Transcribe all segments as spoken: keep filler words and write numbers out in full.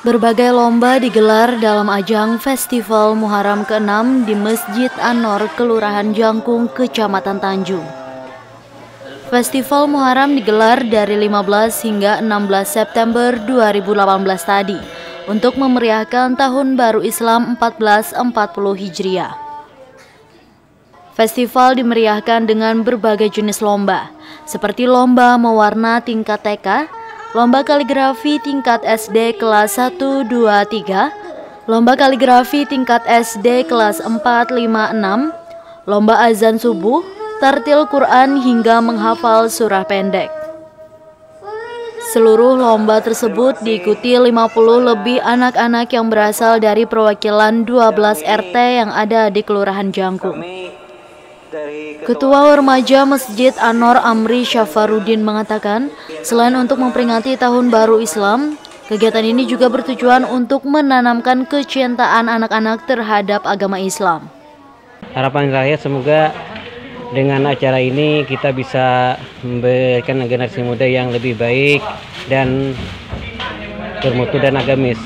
Berbagai lomba digelar dalam ajang Festival Muharram keenam di Masjid An-Nur, Kelurahan Jangkung, Kecamatan Tanjung. Festival Muharram digelar dari lima belas hingga enam belas September dua ribu delapan belas tadi untuk memeriahkan Tahun Baru Islam seribu empat ratus empat puluh Hijriah. Festival dimeriahkan dengan berbagai jenis lomba, seperti lomba mewarna tingkat T K, lomba kaligrafi tingkat S D kelas satu, dua, tiga, lomba kaligrafi tingkat S D kelas empat, lima, enam, lomba azan subuh, tartil Quran hingga menghafal surah pendek. Seluruh lomba tersebut diikuti lima puluh lebih anak-anak yang berasal dari perwakilan dua belas R T yang ada di Kelurahan Jangkung. Ketua Remaja Masjid An-Nur Amri Syafarudin mengatakan, selain untuk memperingati Tahun Baru Islam, kegiatan ini juga bertujuan untuk menanamkan kecintaan anak-anak terhadap agama Islam. Harapan saya semoga dengan acara ini kita bisa memberikan generasi muda yang lebih baik dan bermutu dan agamis.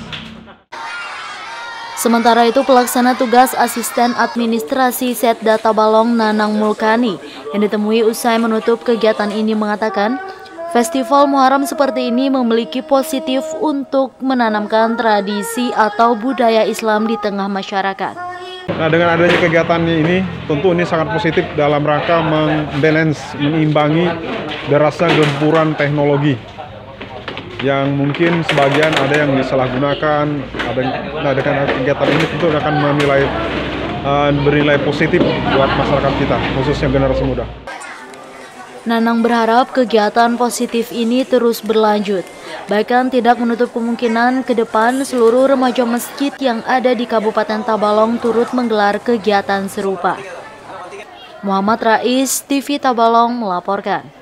Sementara itu, pelaksana tugas Asisten Administrasi Setda Tabalong Nanang Mulkani yang ditemui usai menutup kegiatan ini mengatakan, Festival Muharram seperti ini memiliki positif untuk menanamkan tradisi atau budaya Islam di tengah masyarakat. Nah, dengan adanya kegiatan ini, tentu ini sangat positif dalam rangka membalance, menimbangi derasnya gempuran teknologi yang mungkin sebagian ada yang disalahgunakan. Ada, nah, dengan kegiatan ini tentu akan menilai uh, bernilai positif buat masyarakat kita, khususnya generasi muda. Nanang berharap kegiatan positif ini terus berlanjut, bahkan tidak menutup kemungkinan ke depan seluruh remaja masjid yang ada di Kabupaten Tabalong turut menggelar kegiatan serupa. Muhammad Rais, T V Tabalong melaporkan.